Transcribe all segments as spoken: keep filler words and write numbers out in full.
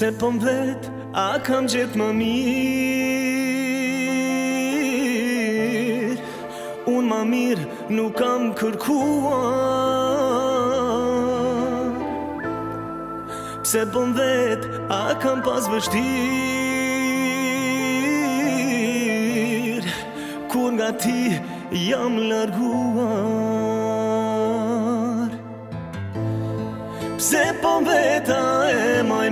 Pse po m'vet, a kam gjet më mirë. Unë më mirë nuk kam kërkuar. Pse po m'vet, a kam pas vështirë, kur nga ti jam larguar. Pse po m'vet, a e maj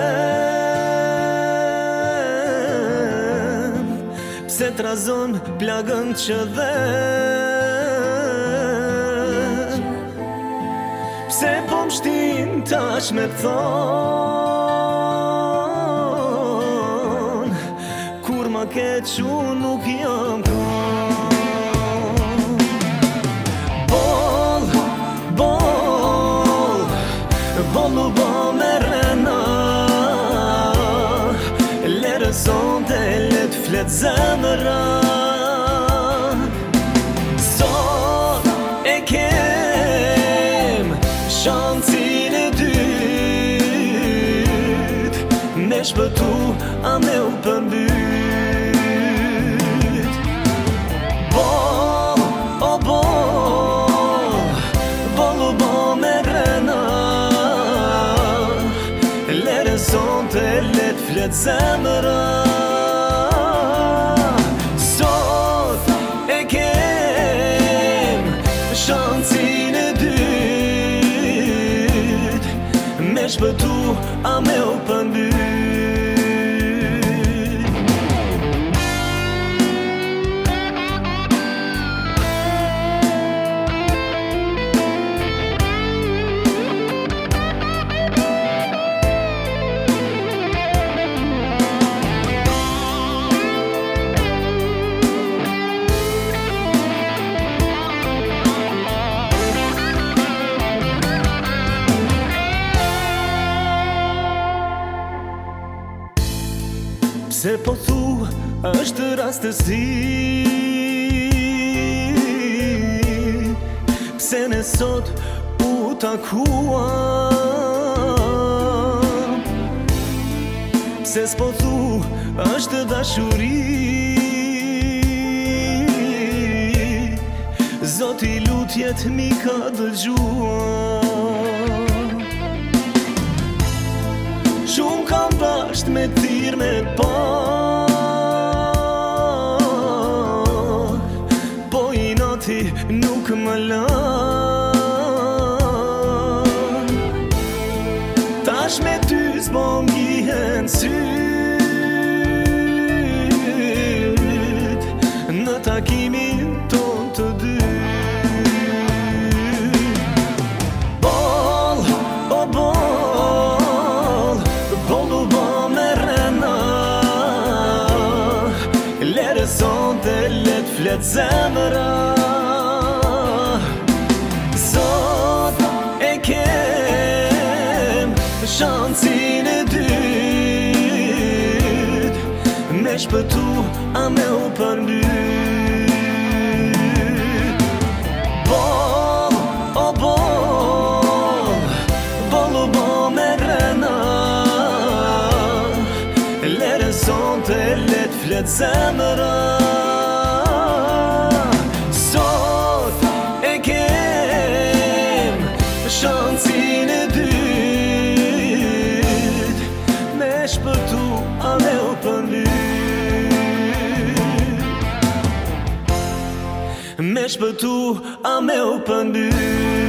men, pse t'razon plagën që dhen. Pse po m'shtin tash me thon, kur ma keq unë nuk jam kon. Bol, bol, bolu bo me rena, lere sonte let flet zemra. Sot e kem shancin e dyt, me shpëtu a me u përmbyt. Bol, o bol, bolu bo me rena, lere sonte let flet zemra. Sot e kem shancin e dyt, me shpëtu a me u përmbyt. Pse po thu është rastësi, pse ne sot u takuam. Pse s'po thu është dashuri, Zoti lutjet mi ka dëgjuar. Shumë kam basht me thirë me pa, po i nati nuk më lan. Tash me ty s'po ngihen syt, në takimin ton të dy. Bol, o bol, bolu bo me rena, lere sonte let flet zemra. Sot e kem shancin e dyt, me shpëtu a me u përmbyt. Bol, o bol, bolu bo me rena, lere sonte let flet zemra. Sot e kem shancin e dyt, me shpëtu a me u përmbyt. Me shpëtu a me u përmbyt.